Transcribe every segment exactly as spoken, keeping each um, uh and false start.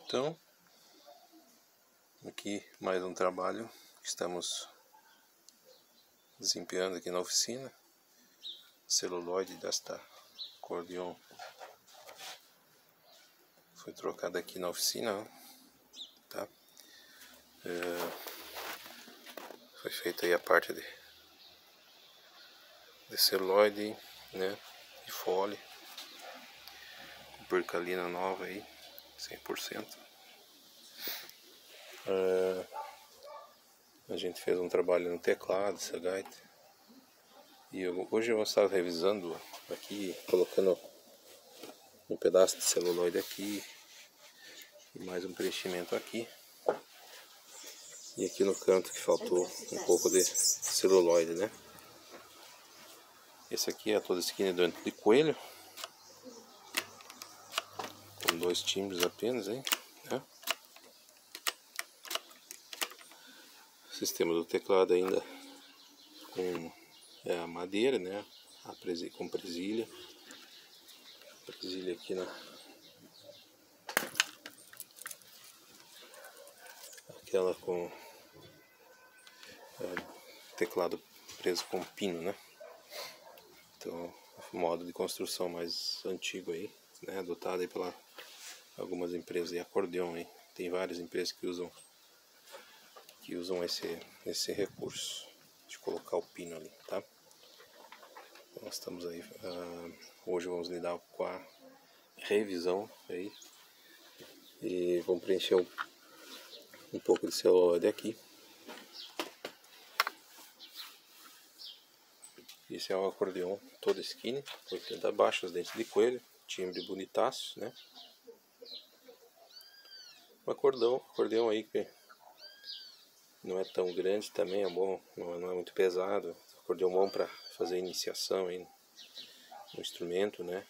Então, aqui mais um trabalho que estamos desempenhando aqui na oficina. Celuloide desta acordeon foi trocado aqui na oficina, tá? É, foi feita aí a parte de, de celuloide, né? E fole, com percalina nova aí, cem por cento. É, a gente fez um trabalho no teclado, essa gaita. E eu, hoje eu vou estar revisando aqui, colocando um pedaço de celuloide aqui e mais um preenchimento aqui. E aqui no canto que faltou um pouco de celuloide, né? Esse aqui é toda esquina dentro de coelho, com dois timbres apenas, hein? Né? O sistema do teclado ainda com é, a madeira, né? A presi com presilha. Presilha aqui na aquela com é, teclado preso com pino, né? Então, modo de construção mais antigo aí, né? Adotado aí pela algumas empresas de acordeon aí. Tem várias empresas que usam que usam esse esse recurso de colocar o pino ali, tá? Então, nós estamos aí uh, hoje vamos lidar com a revisão aí e vamos preencher um, um pouco de celuloide aqui. Esse é o acordeon toda skinny, oitenta baixos, dentes de coelho, timbre bonitaço, né? Um acordeon, acordeon aí que não é tão grande também, é bom, não é, não é muito pesado. Acordeon bom para fazer iniciação aí no instrumento, né?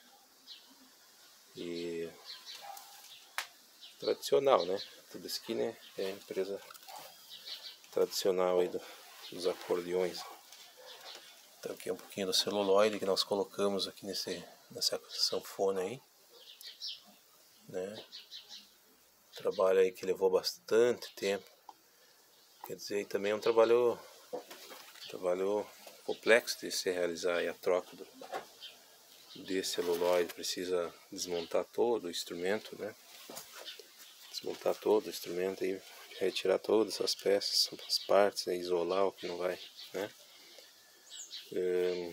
E tradicional, né? Toda skinny é a empresa tradicional aí do, dos acordeões. Então aqui é um pouquinho do celuloide que nós colocamos aqui nesse, nessa sanfona aí, né? Trabalho aí que levou bastante tempo, quer dizer, também é um trabalho, trabalho complexo de se realizar aí a troca do, desse celuloide. Precisa desmontar todo o instrumento, né? Desmontar todo o instrumento e retirar todas as peças, as partes, né? Isolar o que não vai, né? É,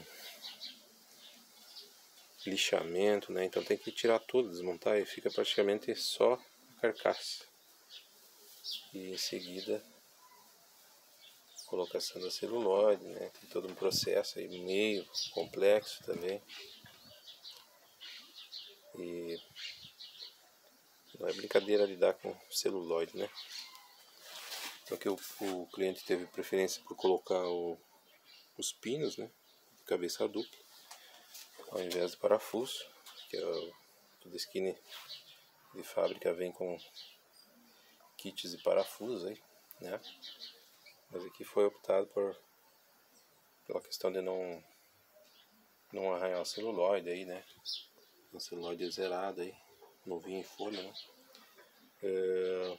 lixamento, né? Então tem que tirar tudo, desmontar e fica praticamente só a carcaça. E em seguida colocação da celuloide, né? Tem todo um processo aí meio complexo também. E não é brincadeira lidar com celuloide, né? Então que o, o cliente teve preferência por colocar o, os pinos, né? De cabeça dupla, ao invés de parafuso, que é o, toda skinny de fábrica vem com kits de parafusos aí, né? Mas aqui foi optado por pela questão de não não arranhar o celuloide aí, né? O celuloide zerado aí, novinho em folha, né? É,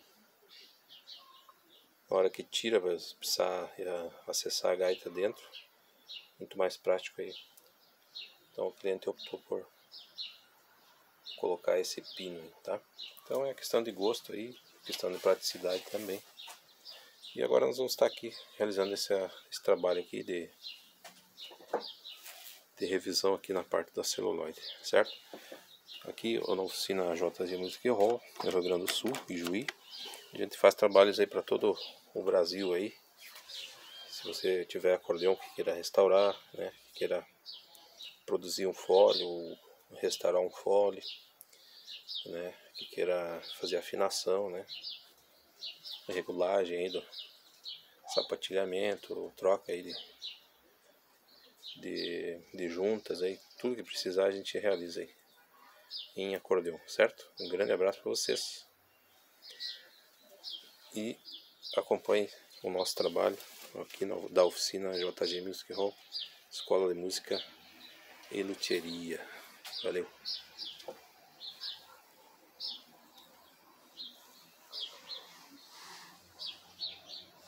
na hora que tira, vai precisar acessar a gaita dentro, muito mais prático aí. Então o cliente optou por colocar esse pino aí, tá? Então é questão de gosto aí, questão de praticidade também. E agora nós vamos estar aqui realizando esse, esse trabalho aqui de, de revisão aqui na parte da celuloide, certo? Aqui na oficina J Z Music Hall, no Rio Grande do Sul, Ijuí. A gente faz trabalhos aí para todo o Brasil aí. Se você tiver acordeão que queira restaurar, né, que queira produzir um fole ou restaurar um fole, né, que queira fazer afinação, né, regulagem aí do sapatilhamento, troca aí de, de, de juntas aí, tudo que precisar a gente realiza aí em acordeão, certo? Um grande abraço para vocês e acompanhe o nosso trabalho aqui na, da oficina J G Music Hall, Escola de Música e Luthieria. Valeu!